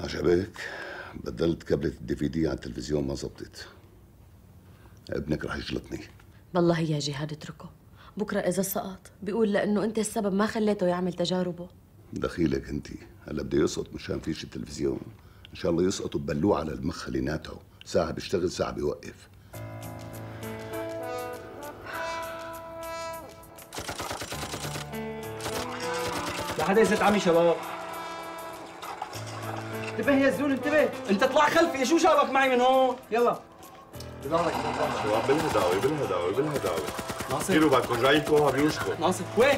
عجبك؟ بدلت كابلة الDVD على التلفزيون ما زبطت. ابنك رح يجلطني. والله يا جهاد اتركه، بكره اذا سقط بيقول لانه انت السبب ما خليته يعمل تجاربه. دخيلك انت، هلا بده يسقط مشان فيش التلفزيون، ان شاء الله يسقط وبلوه على المخ خليناته، ساعة بيشتغل ساعة بيوقف. لحد يا ست عمي شباب. انتبه يا زلول انتبه، انت اطلع خلفي، شو جابك معي من هون؟ يلا شباب بالهداوي بالهداوي بالهداوي. ناصر ديروا بالكم جايكم بيوشكوا. ناصر وين؟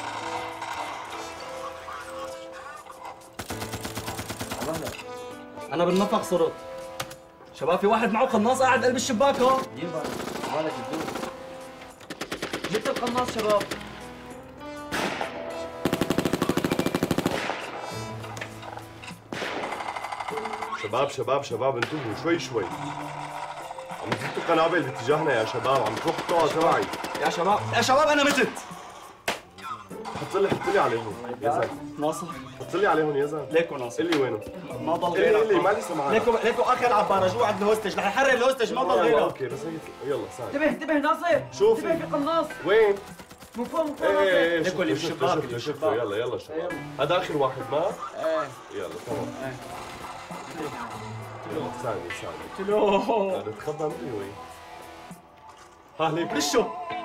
انا بالنفق صرت. شباب في واحد معه قناص قاعد قلب الشباك هون. دير بالك الدور. جبت القناص شباب. شباب انتبهوا شوي شوي. عم تحطوا قنابل باتجاهنا يا شباب، عم تروحوا الطاقة تبعي. يا شباب انا متت. حط لي عليهم يا زلمه. ناصر حط لي عليهم يا زلمه. ليكو ناصر. اللي وينه؟ ما ضل غيرك. اللي مالي سمعان. ليكو اخر عباره جوا عند الهوستج، رح يحرر الهوستج ما ضل غيرك. اوكي بس يلا ساعد. انتبه ناصر. شوفي انتبه في قناص. وين؟ من فوق ايه ناصر. ليكو اللي بالشباك شفته يلا شباب. هذا اخر واحد ما؟ ايه يلا تمام. يلا ثانية قلت له هذا تخبى مني وين؟ ها ليك رشو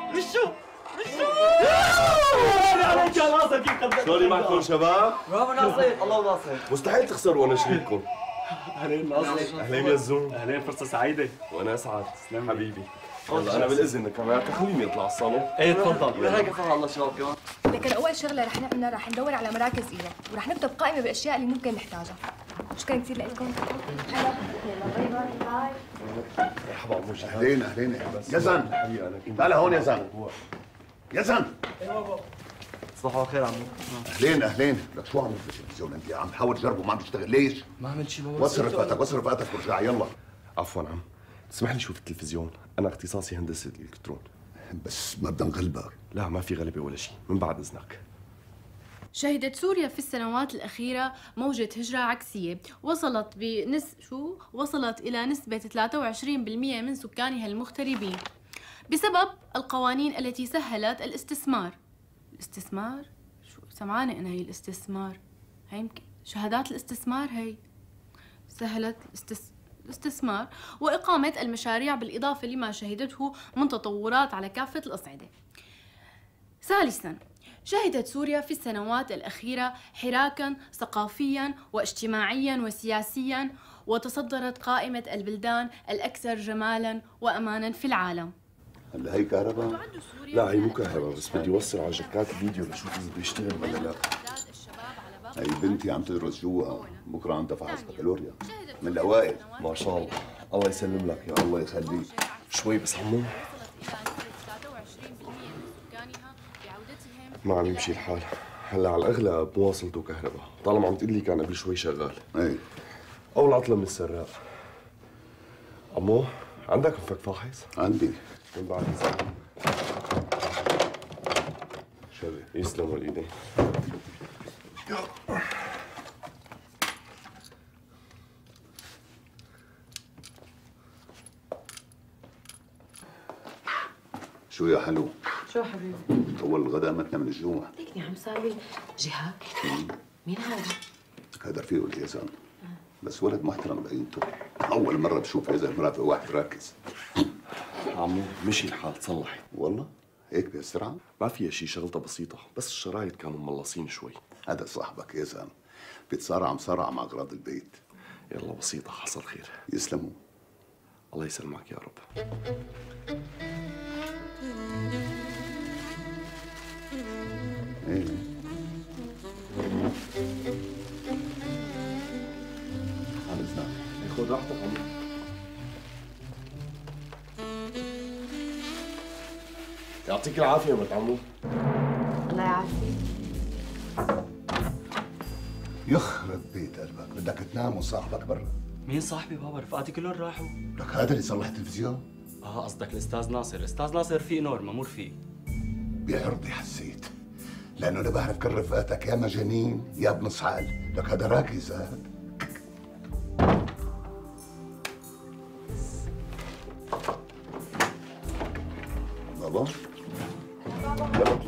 عليك يا ناصر كيف قدرت. شلوني معكم شباب؟ برافو ناصر. الله وناصر. مستحيل تخسروا وانا شريككم. اهلين ناصر. اهلين يا الزوم. اهلين فرصة سعيدة. وانا اسعد حبيبي. يلا انا بالاذن كمان خليني اطلع على الصالون. ايه تفضل. هيك فهم الله شباب كمان. لكن اول شغله رح نعملها رح ندور على مراكز إيرا ورح نكتب قائمه بالاشياء اللي ممكن نحتاجها. شكرا كثير لكم. هلا باي باي. مرحبا عمو جهاد. اهلين يزن، تعال هون يزن. ايه بابا. صباح الخير عمو. اهلين لك شو عم بالتلفزيون انت؟ عم تحاول تجربه ما عم تشتغل ليش؟ ما عملت شيء بابا. وصل رفقاتك ورجع يلا. عفوا عم، تسمح لي شوف التلفزيون، انا اختصاصي هندسة الالكترون. بس ما بدنا نغلبك. لا ما في غلبة ولا شيء، من بعد اذنك. شهدت سوريا في السنوات الأخيرة موجة هجرة عكسية وصلت إلى نسبة 23% من سكانها المغتربين بسبب القوانين التي سهلت الاستثمار. شو سمعانة أنا هي الاستثمار؟ هي يمكن شهادات الاستثمار هي سهلت الاستثمار وإقامة المشاريع بالإضافة لما شهدته من تطورات على كافة الأصعدة. ثالثاً، شهدت سوريا في السنوات الأخيرة حراكاً ثقافياً واجتماعياً وسياسياً وتصدرت قائمة البلدان الأكثر جمالاً وأماناً في العالم. هلا هي كهرباء؟ لا هي مو كهرباء، بس بدي اوصل على جاكات الفيديو لشوف اذا بيشتغل ولا لا. هي بنتي عم تدرس جوا، بكره عندها فحص بكالوريا من الاوائل. ما شاء الله، الله يسلم لك يا الله يخليك. شوي بس عمو ما عم يمشي الحال. هلا على الاغلب مو واصلته كهرباء، طالما عم تقول لي كان قبل شوي شغال. ايه اول عطله من السراق. عمو عندك مفك فاحص؟ عندي. من بعد يسلم. شبه يسلموا الايدين. شو يا حلو؟ شو حبيبي؟ اول الغداء متنا من الجوع. ليكني عم ساوي جهاد. مين هذا؟ هذا رفيقه اليزن، بس ولد محترم بعينته. اول مره بشوف اذا مرافق واحد راكز. عمو مشي الحال تصلحت. والله هيك بهالسرعه؟ ما فيها شيء، شغلتها بسيطة، بس الشرايط كانوا ملصين شوي. هذا صاحبك يا زلمه، بيتصارع مصارعه مع اغراض البيت. يلا بسيطة، حصل خير. يسلموا. الله يسلمك يا رب. ايه على اذنك. خذ راحتك عمو. يعطيك العافية بنت عمو. الله يعافيك. يخرب بيت قلبك، بدك تنام وصاحبك برا. مين صاحبي بابا؟ رفقاتي كلهم راحوا. لك هذا اللي صلح التلفزيون؟ قصدك الاستاذ ناصر. الاستاذ ناصر رفيق نورما مو رفيق. بيعرضي حسيت، لانه انا بعرف كل رفقاتك يا مجانين يا بنص عقل. لك هذا راكز هاد.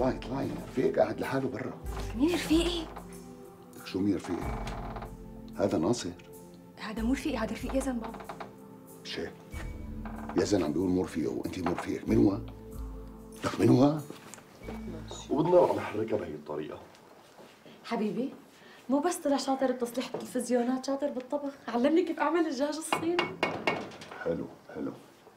اطلعي، رفيق قاعد لحاله برا. مين رفيقي؟ لك شو مين رفيقي؟ هذا ناصر. هذا مو رفيقي، هذا رفيق يزن بابا. شيء يزن عم بيقول مو رفيقه وانت مو رفيقك، من هو؟ لك من هو؟ وبدنا عم نحركها بهي الطريقه. حبيبي مو بس طلع شاطر بتصليح التلفزيونات، شاطر بالطبخ، علمني كيف اعمل الدجاج الصيني. حلو حلو.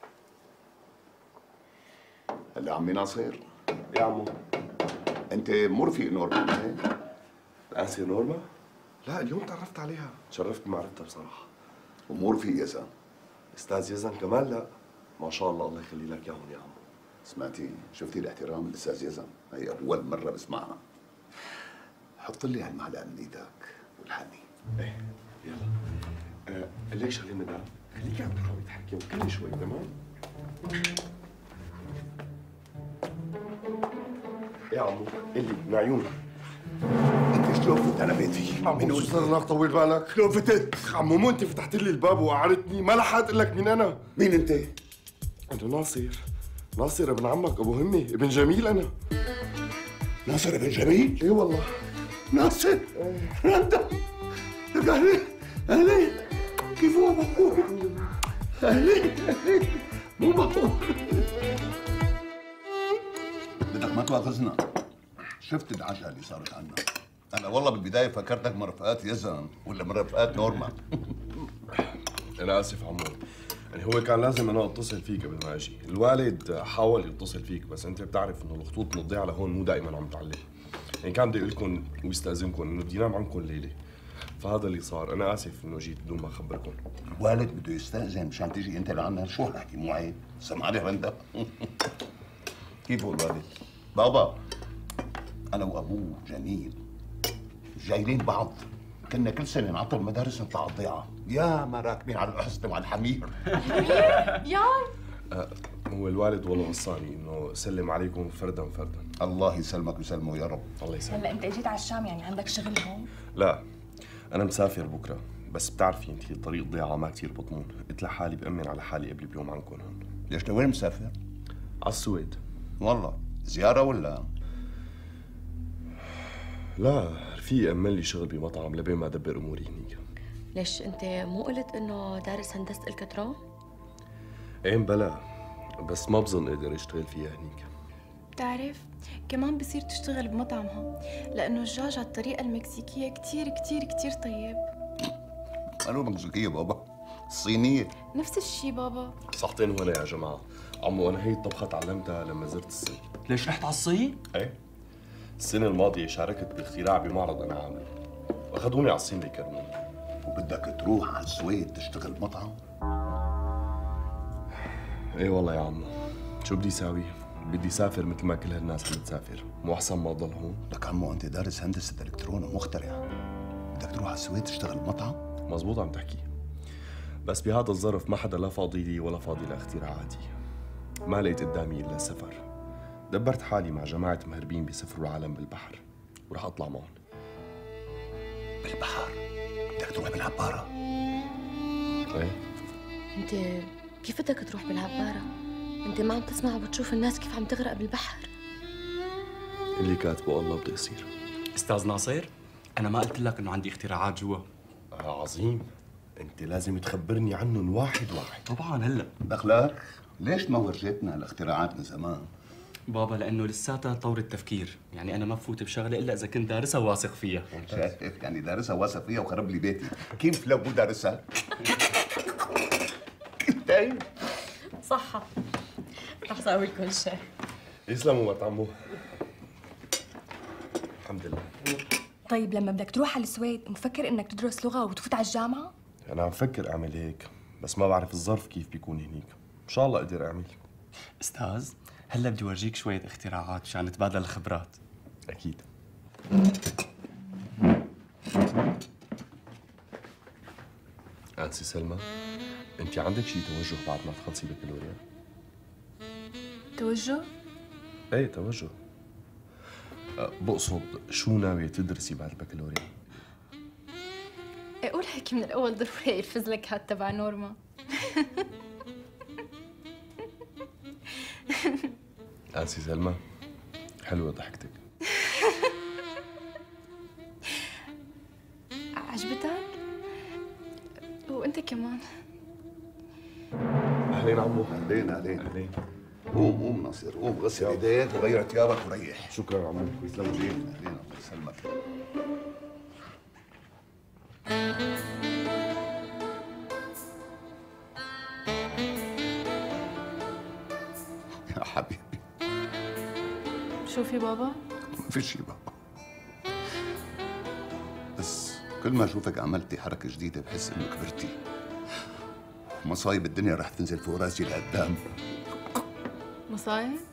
هلا عمي ناصر، يا عمو انت مو رفيق نورما هيك؟ آسيا نورما؟ لا اليوم تعرفت عليها، تشرفت بمعرفتها بصراحه. ومو رفيق يزن؟ استاذ يزن كمان لا. ما شاء الله، الله يخلي لك اياهم يا عمو. سمعتي؟ شفتي الاحترام الاستاذ يزن؟ هي اول مره بسمعها. حط لي هالمعلقه من ايدك والحني. ايه يلا. قل لك شغله مدام، خليكي عم تحاولي تحكي وكلي شوي تمام؟ يا عمو قل لي من عيونك. انت شلون فت انا بيتي؟ عمو شو صار لك طويل بالك؟ شلون فتت؟ عمو مو انت فتحت لي الباب وقعدتني، ما لحقت اقول لك مين انا. مين انت؟ انا ناصر ابن عمك ابو همي، ابن جميل انا. ناصر ابن جميل؟ اي والله. ناصر رندا. لك اهلين اهلين، كيف هو مقبول؟ اهلين اهلين، مو مقبول. بدك ما تواخذنا، شفت العجقه اللي صارت عنا. انا والله بالبدايه فكرتك من رفقات يزن ولا من رفقات نورما. انا اسف عمو، يعني هو كان لازم انا اتصل فيك قبل ما اجي. الوالد حاول يتصل فيك بس انت بتعرف انه الخطوط اللي تضيع لهون مو دائما عم تعلق. يعني كان بده يقول لكم ويستاذنكم انه بدي انام عنكم الليله، فهذا اللي صار. انا اسف انه جيت بدون ما اخبركم. الوالد بده يستأذن مشان تيجي انت لعنا، شو هالحكي مو عيب؟ سمعني رندا. كيف هو الوالد؟ بابا انا وابوه جميل جايلين بعض، كنا كل سنه نعطل المدارس نطلع على الضيعه، يا ما راكبين على الحصن وعلى الحمير. يا هو الوالد والله وصاني انه سلم عليكم فردا فردا. الله يسلمك ويسلمه يا رب. الله يسلمك. هلا انت اجيت على الشام، يعني عندك شغل هون؟ لا انا مسافر بكره، بس بتعرفي انت الطريق ضيعه ما كثير بضمون، قلت لحالي بامن على حالي قبل بيوم عنكم هون. ليش لوين مسافر؟ على السويد. والله زياره ولا؟ لا رفيقي امن لي شغل بمطعم لبين ما ادبر اموري هنيك. ليش انت مو قلت انه دارس هندسه الكترون؟ ايه بلا، بس ما بظن اقدر اشتغل فيها هنيك. بتعرف كمان بصير تشتغل بمطعمها، لأنه الدجاج على الطريقة المكسيكية كتير كتير كتير طيب. أنا مكسيكية بابا، الصينية. نفس الشي بابا. صحتين هنا يا جماعة. عمو أنا هي الطبخة تعلمتها لما زرت الصين. ليش رحت على الصين؟ ايه السنة الماضية شاركت باختراع بمعرض أنا عامله، وأخذوني على الصين ليكرموني. وبدك تروح على السويد تشتغل بمطعم؟ ايه والله يا عمو، شو بدي ساوي؟ بدي سافر مثل ما كل هالناس عم تسافر، مو أحسن ما أضل هون؟ لك عمو أنت دارس هندسة إلكترون ومخترع، بدك تروح على السويد تشتغل بمطعم؟ مزبوط عم تحكي، بس بهذا الظرف ما حدا لا فاضي لي ولا فاضي لاختراعاتي. ما لقيت قدامي إلا السفر. دبرت حالي مع جماعة مهربين بيسافروا العالم بالبحر، ورح أطلع معهم. بالبحر؟ بدك تروح بالعبارة؟ ايه انت كيف بدك تروح بالعبارة؟ انت ما عم تسمع وبتشوف الناس كيف عم تغرق بالبحر. اللي كاتبه الله بده يصير. استاذ ناصر، انا ما قلت لك انه عندي اختراعات جوا؟ عظيم، انت لازم تخبرني عنهم واحد واحد. طبعا هلا. دخلك؟ ليش ما ورجيتنا الاختراعات من زمان؟ بابا لانه لساتها طور التفكير، يعني انا ما بفوت بشغله الا اذا كنت دارسها وواثق فيها. شايف يعني دارسها واثق فيها وخرب لي بيتي، كيف لو مو دارسها؟ كنت صحة. رح اسوي لكم شاي. يسلموا مرت عمو. الحمد لله. طيب لما بدك تروح على السويد مفكر انك تدرس لغه وتفوت على الجامعه؟ انا عم فكر اعمل هيك، بس ما بعرف الظرف كيف بيكون هنيك. ان شاء الله اقدر اعمل. استاذ هلا بدي اورجيك شويه اختراعات مشان نتبادل الخبرات. اكيد. انسي سلمى، انت عندك شي توجه بعد ما تخلصي بكالوريا؟ توجه؟ ايه توجه. بقصد شو ناوية تدرسي بعد البكالوريا؟ اقول هيك من الأول ضروري يلفز لك هاد تبع نورما. انسي سلمى، حلوة ضحكتك. عجبتك؟ وانت كمان. اهلين عمو. اهلين اهلين. اهلين. قوم ناصر، قوم غسل ايديك وغير ثيابك وريح. شكرا عمو. يسلم جيب. اهلين الله يسلمك. يا حبيبي. شو في بابا؟ ما في شي بابا، بس كل ما اشوفك عملتي حركه جديده بحس انه كبرتي. مصايب الدنيا رح تنزل فوق راسي لقدام. مصايب؟